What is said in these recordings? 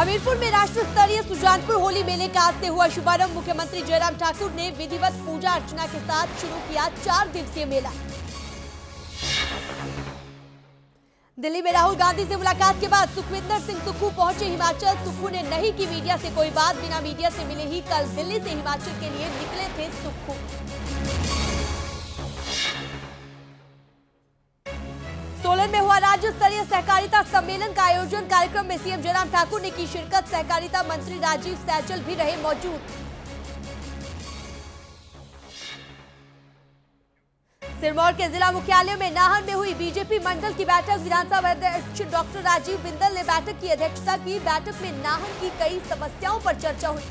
हमीरपुर में राष्ट्र स्तरीय सुजानपुर होली मेले का आज से हुआ शुभारंभ। मुख्यमंत्री जयराम ठाकुर ने विधिवत पूजा अर्चना के साथ शुरू किया 4 दिवसीय मेला। दिल्ली में राहुल गांधी से मुलाकात के बाद सुखविंदर सिंह सुक्खू पहुंचे हिमाचल। सुक्खू ने नहीं की मीडिया से कोई बात। बिना मीडिया से मिले ही कल दिल्ली से हिमाचल के लिए निकले थे सुक्खू। सोलन में हुआ राज्य स्तरीय सहकारिता सम्मेलन का आयोजन। कार्यक्रम में सीएम जयराम ठाकुर ने की शिरकत। सहकारिता मंत्री राजीव सैजल भी रहे मौजूद। सिरमौर के जिला मुख्यालय में नाहन में हुई बीजेपी मंडल की बैठक। विधानसभा अध्यक्ष डॉक्टर राजीव बिंदल ने बैठक की अध्यक्षता की। बैठक में नाहन की कई समस्याओं पर चर्चा हुई।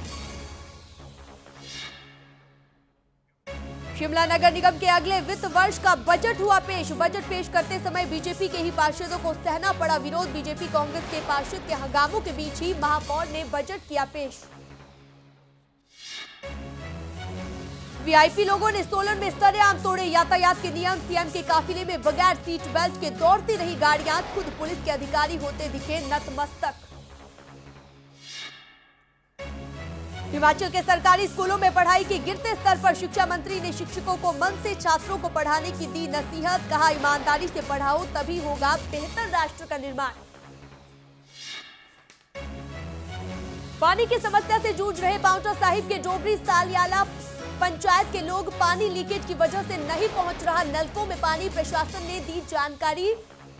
शिमला नगर निगम के अगले वित्त वर्ष का बजट हुआ पेश। बजट पेश करते समय बीजेपी के ही पार्षदों को सहना पड़ा विरोध। बीजेपी कांग्रेस के पार्षद के हंगामों के बीच ही महापौर ने बजट किया पेश। वीआईपी लोगों ने सोलन में सरेआम तोड़े यातायात के नियम। सीएम के काफिले में बगैर सीट बेल्ट के दौड़ती रही गाड़ियां। खुद पुलिस के अधिकारी होते दिखे नतमस्तक। हिमाचल के सरकारी स्कूलों में पढ़ाई के गिरते स्तर पर शिक्षा मंत्री ने शिक्षकों को मन से छात्रों को पढ़ाने की दी नसीहत। कहा, ईमानदारी से पढ़ाओ तभी होगा बेहतर राष्ट्र का निर्माण। पानी की समस्या से जूझ रहे पांवटा साहिब के डोबरी सालियाला पंचायत के लोग पानी लीकेज की वजह से नहीं पहुंच रहा नलकों में पानी। प्रशासन ने दी जानकारी।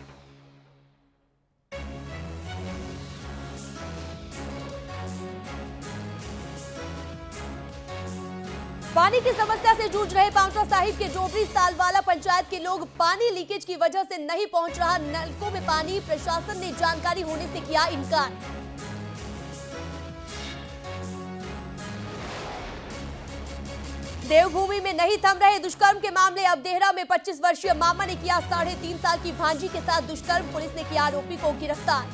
पानी की समस्या से जूझ रहे पांवटा साहिब के डोबरी सालवाला पंचायत के लोग पानी लीकेज की वजह से नहीं पहुंच रहा नलकों में पानी। प्रशासन ने जानकारी होने से किया इनकार। देवभूमि में नहीं थम रहे दुष्कर्म के मामले। अब देहरा में 25 वर्षीय मामा ने किया 3.5 साल की भांजी के साथ दुष्कर्म। पुलिस ने किया आरोपी को गिरफ्तार।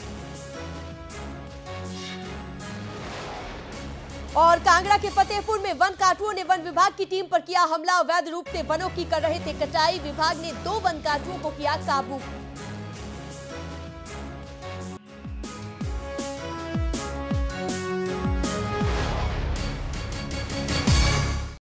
और कांगड़ा के फतेहपुर में वन काटुओं ने वन विभाग की टीम पर किया हमला। अवैध रूप से वनों की कर रहे थे कटाई। विभाग ने 2 वन काटुओं को किया काबू।